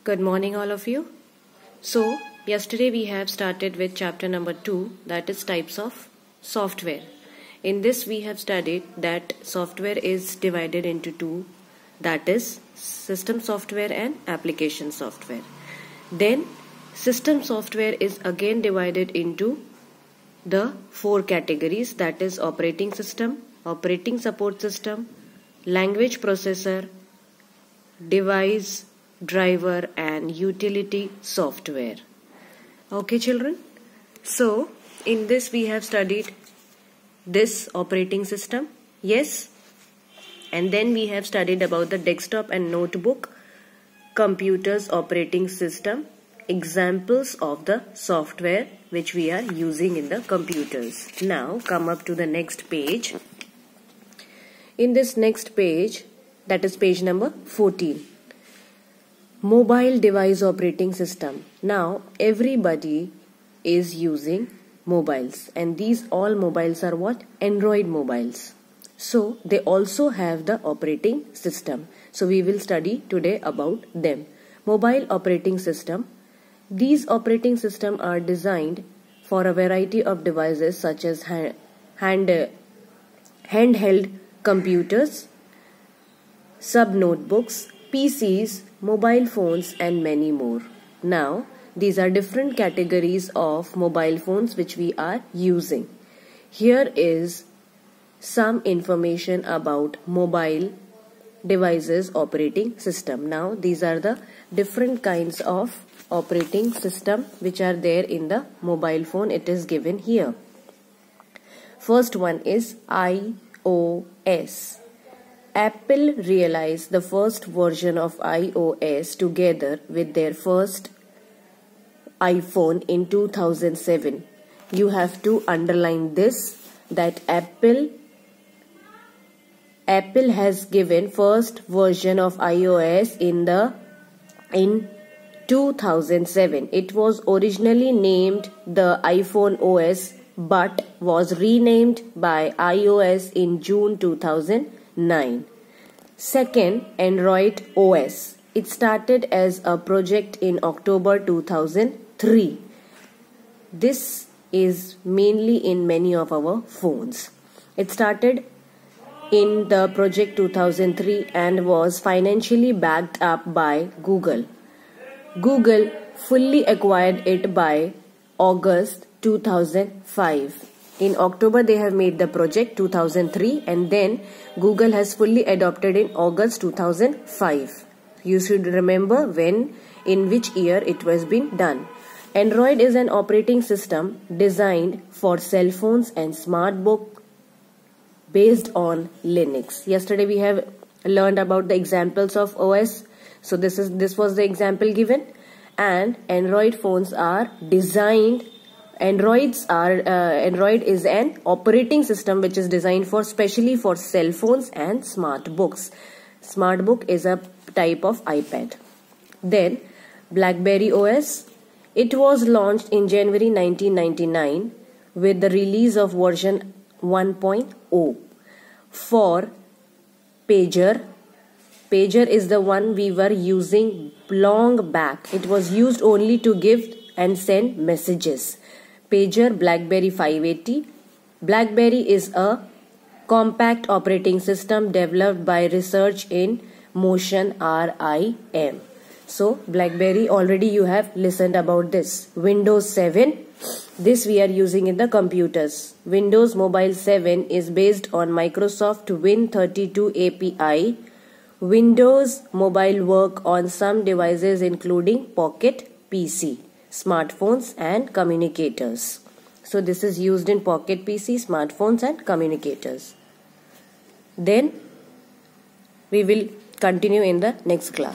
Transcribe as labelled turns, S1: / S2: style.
S1: Good morning, all of you. So, yesterday we have started with chapter number 2, that is types of software. In this, we have studied that software is divided into two, that is system software and application software. Then, system software is again divided into the four categories, that is operating system, operating support system, language processor, device, driver and utility software. Okay children, so in this we have studied this operating system, yes, and then we have studied about the desktop and notebook computers operating system, examples of the software which we are using in the computers. Now come up to the next page. In this next page, that is page number 14. Mobile device operating system. Now everybody is using mobiles, and these all mobiles are what? Android mobiles. So they also have the operating system. So we will study today about them. Mobile operating system. These operating systems are designed for a variety of devices such as handheld computers, sub-notebooks, PCs, mobile phones and many more. Now, these are different categories of mobile phones which we are using. Here is some information about mobile devices operating system. Now, these are the different kinds of operating system which are there in the mobile phone. It is given here. First one is iOS. Apple realized the first version of iOS together with their first iPhone in 2007. You have to underline this, that Apple has given first version of iOS in 2007. It was originally named the iPhone OS but was renamed by iOS in June 2009. Second, Android OS. It started as a project in October 2003. This is mainly in many of our phones. It started in the project 2003 and was financially backed up by Google. Google fully acquired it by August 2005. In October they have made the project 2003 and then Google has fully adopted in August 2005. You should remember in which year it was been done. Android is an operating system designed for cell phones and smart book based on Linux. Yesterday we have learned about the examples of OS. So this was the example given, and Android phones are designed. Android is an operating system which is designed specially for cell phones and smart books. Smart book is a type of iPad. Then BlackBerry OS. It was launched in January 1999 with the release of version 1.0. For pager. Pager is the one we were using long back. It was used only to give and send messages. Pager BlackBerry 580. BlackBerry is a compact operating system developed by Research in Motion RIM. So BlackBerry, already you have listened about this. Windows 7. This we are using in the computers. Windows Mobile 7 is based on Microsoft Win32 API. Windows Mobile work on some devices including Pocket PC, smartphones and communicators. So this is used in Pocket PC, smartphones and communicators. Then we will continue in the next class.